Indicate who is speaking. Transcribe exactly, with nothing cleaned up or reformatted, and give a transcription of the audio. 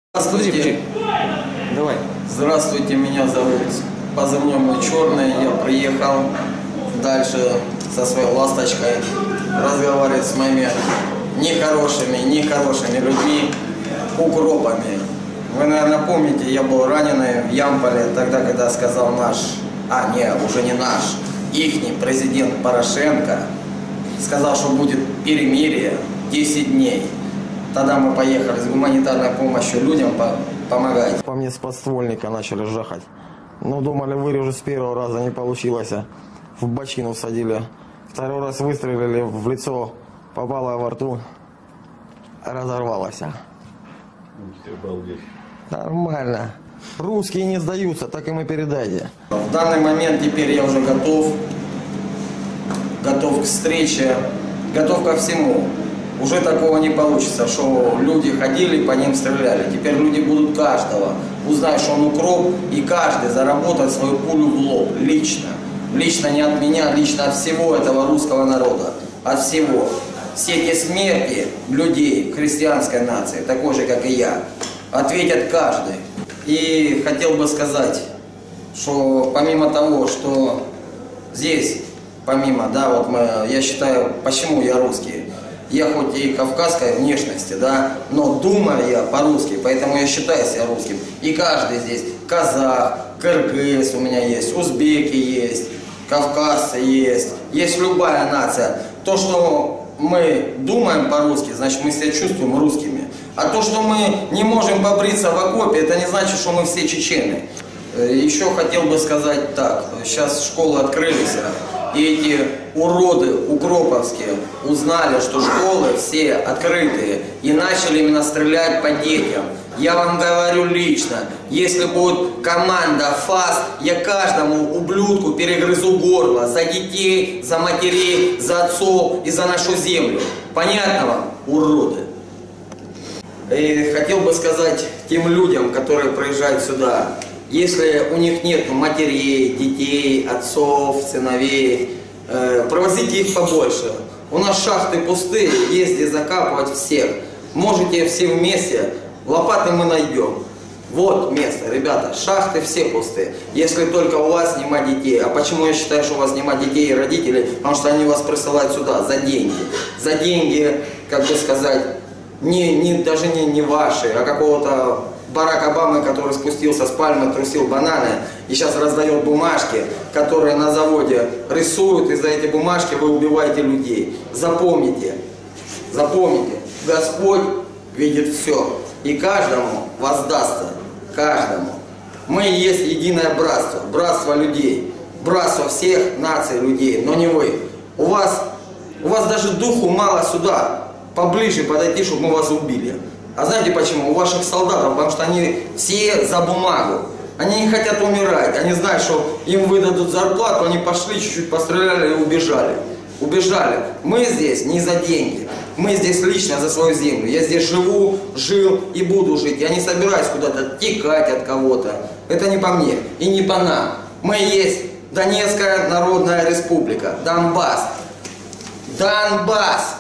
Speaker 1: Здравствуйте.
Speaker 2: Давай.
Speaker 1: Здравствуйте, меня зовут позывной мой Черный. Я приехал дальше со своей ласточкой разговаривать с моими нехорошими, нехорошими людьми, укропами. Вы, наверное, помните, я был раненый в Ямполе, тогда, когда сказал наш, а не, уже не наш, ихний президент Порошенко, сказал, что будет перемирие десять дней. Тогда мы поехали с гуманитарной помощью людям по помогать.
Speaker 2: По мне с подствольника начали жахать. Ну, думали, вырежу с первого раза, не получилось. В бочину всадили. Второй раз выстрелили в лицо, попало во рту, разорвалось. Нормально. Русские не сдаются, так им и передайте.
Speaker 1: В данный момент теперь я уже готов. Готов к встрече, готов ко всему. Уже такого не получится, что люди ходили, по ним стреляли. Теперь люди будут каждого узнать, что он укроп, и каждый заработает свою пулю в лоб, лично. Лично не от меня, лично от всего этого русского народа. От всего. Все эти смерти людей христианской нации, такой же, как и я, ответят каждый. И хотел бы сказать, что помимо того, что здесь, помимо, да, вот мы, я считаю, почему я русский. Я хоть и кавказской внешности, да, но думаю я по-русски, поэтому я считаю себя русским. И каждый здесь, казах, кыргыз у меня есть, узбеки есть, кавказцы есть, есть любая нация. То, что мы думаем по-русски, значит мы себя чувствуем русскими. А то, что мы не можем побриться в окопе, это не значит, что мы все чечены. Еще хотел бы сказать так, сейчас школы открылись, и эти уроды укроповские узнали, что школы все открытые, и начали именно стрелять по детям. Я вам говорю лично, если будет команда ФАС, я каждому ублюдку перегрызу горло за детей, за матерей, за отцов и за нашу землю. Понятно вам, уроды? И хотел бы сказать тем людям, которые приезжают сюда, если у них нет матерей, детей, отцов, сыновей, э, провозите их побольше. У нас шахты пустые, езди закапывать всех. Можете все вместе, лопаты мы найдем. Вот место, ребята, шахты все пустые, если только у вас нема детей. А почему я считаю, что у вас нема детей и родителей? Потому что они вас присылают сюда за деньги. За деньги, как бы сказать, не, не, даже не, не ваши, а какого-то Барак Обамы, который спустился с пальмы, трусил бананы и сейчас раздает бумажки, которые на заводе рисуют, и за эти бумажки вы убиваете людей. Запомните, запомните, Господь видит все, и каждому воздастся, каждому. Мы и есть единое братство, братство людей, братство всех наций людей, но не вы. У вас, у вас даже духу мало сюда, поближе подойти, чтобы мы вас убили. А знаете почему? У ваших солдатов, потому что они все за бумагу. Они не хотят умирать. Они знают, что им выдадут зарплату, они пошли, чуть-чуть постреляли и убежали. Убежали. Мы здесь не за деньги. Мы здесь лично за свою землю. Я здесь живу, жил и буду жить. Я не собираюсь куда-то текать от кого-то. Это не по мне и не по нам. Мы есть Донецкая Народная Республика. Донбасс. Донбасс.